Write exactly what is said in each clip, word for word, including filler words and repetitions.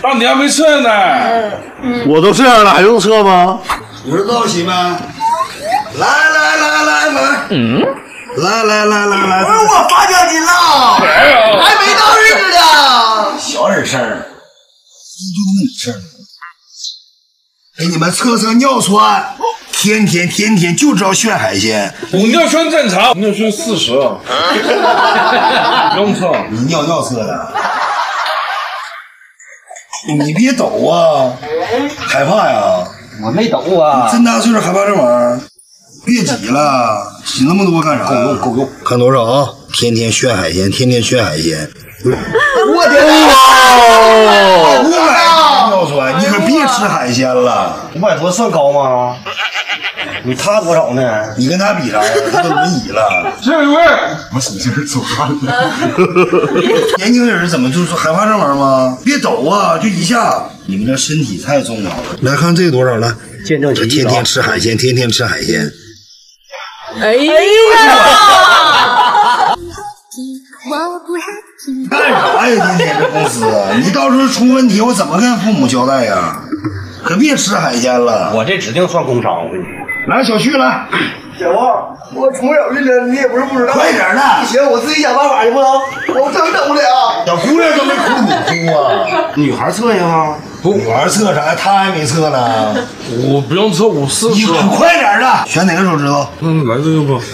爸，你还没撤呢。 嗯、我都这样了，还用撤吗？ 有人到齐没？来来来来来，嗯，来来来来来， 我发奖金了，还没到日子呢。 小点声，就那么事儿。给你们测测尿酸，天天天天就知道炫海鲜。 我尿酸正常，尿酸四十，不用测。 你尿尿测的。你别抖啊，害怕呀！ 我没抖啊！ 这么大岁数害怕这玩意儿，别挤了，挤那么多干啥？ 够用够用。 看多少啊？天天炫海鲜，天天炫海鲜。 我天哪！五百尿酸，你可别吃海鲜了。 五百多算高吗？你他多少呢？ 你跟他比啥呀？他都轮椅了。 这位， 我使劲走汗了。年轻人怎么就是害怕这玩意儿吗？别抖啊，就一下。你们这身体太重要了。来看这多少了？ 见证奇迹。 天天吃海鲜，天天吃海鲜。 哎呀！ 干啥呀？天天这公司，你到时候出问题，我怎么跟父母交代呀？可别吃海鲜了。 我这指定算工伤，我跟你说。 来，小旭来。 小王，我从小就这，你也不是不知道。 快点的！ 不行，我自己想办法去不能，我真整不了。 小姑娘都没哭，你哭啊？ 女孩测行吗？ 不，女孩测啥？她还没测呢。 我不用测，我试试。 你快点的！选哪个手指头？ 嗯，来这个吧。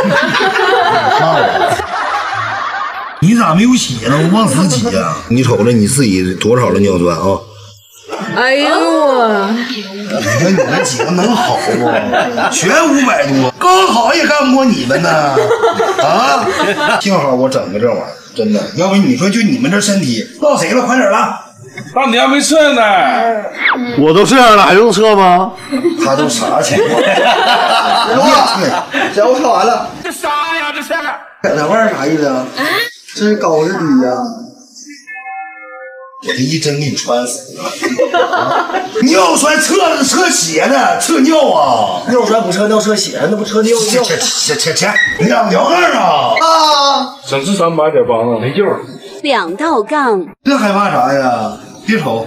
你咋没有血呢？我往死挤呀！你瞅着你自己多少了尿酸啊？ 哎呦我！ 你看你们几个能好不？全五百多，高考也干不过你们呢！啊！幸好我整个这玩意儿，真的，要不你说就你们这身体，到谁了？快点了！ 爸，你还没撤呢。 我都这样了，还用撤吗？ 他都啥情况？ 小王，我测完了。两万啥意思啊？这是高是低呀？ 我这一针给你穿死了！尿酸测测血的，测尿啊！ 尿酸不测尿测血，那不测尿尿？ 切切切切！两条杠啊！ 啊！ 想吃三百点八呢，没救。 两道杠。 这害怕啥呀？别瞅。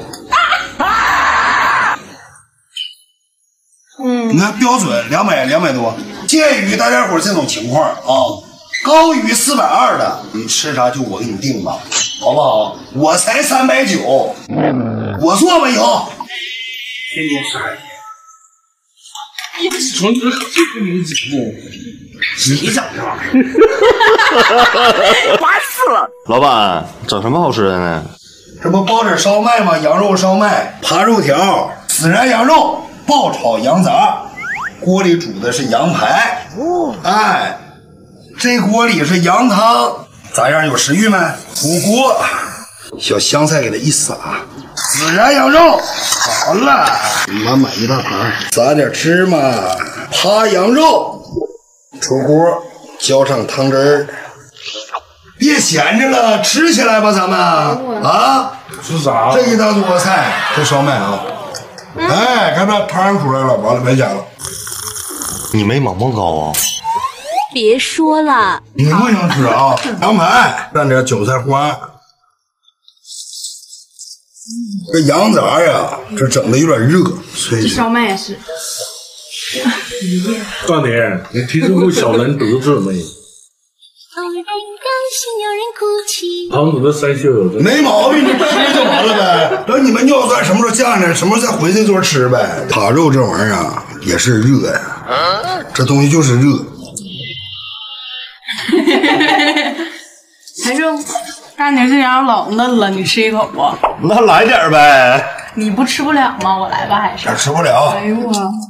嗯，你看标准两百两百多，鉴于大家伙这种情况啊。高于四百二的，你吃啥就我给你定吧，好不好？我才三百九，我做吧以后。天天吃海鲜。 从这这个名字你整这玩意儿，烦死了！ 老板，整什么好吃的呢？ 这不包点烧麦吗？羊肉烧麦、扒肉条、孜然羊肉、爆炒羊杂，锅里煮的是羊排。哎。这锅里是羊汤，咋样？有食欲没？火锅，小香菜给它一撒，孜然羊肉，好了，满满一大盘，撒点芝麻，扒羊肉，出锅，浇上汤汁儿，别闲着了，吃起来吧，咱们啊！ 吃啥？ 这一大桌菜，这烧麦啊，哎，看这汤出来了，完了别加了。 你没毛毛高啊？ 别说了， 你不行吃啊！羊排蘸点韭菜花，这羊杂呀，这整的有点热，所以这烧麦也是。 大年，你听说过小人得志没？胖子的腮腺有没毛病，你吃就完了呗。等你们尿酸什么时候降下来，什么时候再回这桌吃呗。扒肉这玩意儿啊，也是热呀，这东西就是热。 还是大年这羊老嫩了，你吃一口不？ 那来点呗。 你不吃不了吗？我来吧，还是？ 吃不了。 哎呦我，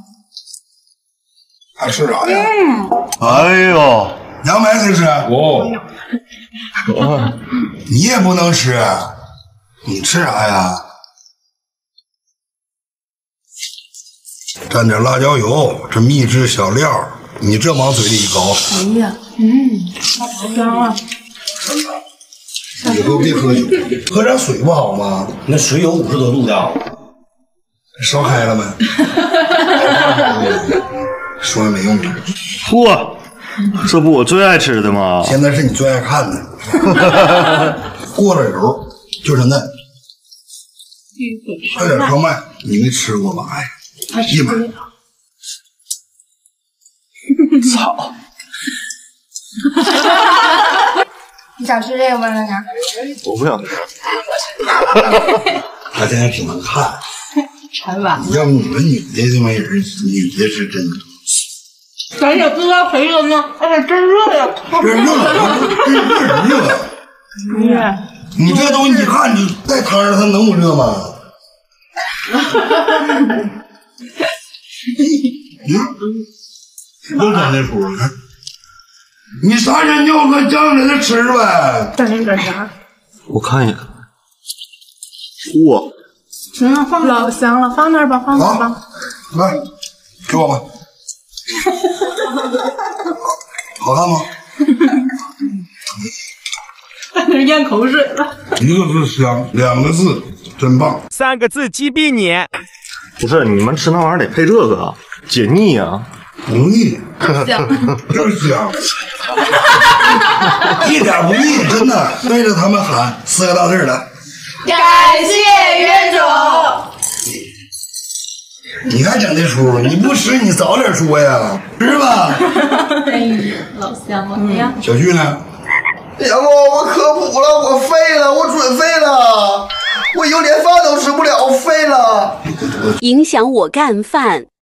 还吃啥呀？ 嗯。 哎呦， 羊排谁吃？ 我。 你也不能吃，你吃啥呀？蘸点辣椒油，这秘制小料，你这往嘴里一搞。 哎呀，嗯，好香啊！ 以后别喝酒，喝点水不好吗？ 那水有五十多度的， 烧开了没？说也没用。 嚯，这不我最爱吃的吗？ 现在是你最爱看的。过了油就剩那， 快点烧麦，你没吃过吧？哎，一买。操！ 你想吃这个吗，亮亮？ 我不想吃。 他现在挺能看。 馋完了。 要不你们女的这玩意儿，女的是真的。 咱也不知道谁热呢，哎呀，真热呀！ 真热，真热。 热。 你这东西你看，你在汤上它能不热吗？又整那出，你啥人尿搁酱里头吃呗？ 这是个啥？ 我看一眼。哇， 行了，放老香了，放那儿吧，放那儿吧。 来，给我吧。好看吗？ 在那咽口水了。 一个字香，两个字真棒， 三个字击毙你。 不是你们吃那玩意儿得配这个解腻啊。 不腻，就是香，一点不腻，真的。对着他们喊四个大字的， 感谢冤种。 你还整这出？你不吃你早点说呀，是吧？ 哎呀，老香了。哎呀， 小旭呢？ 杨公，我科普了，我废了，我准废了，我以后连饭都吃不了，废了。 影响我干饭。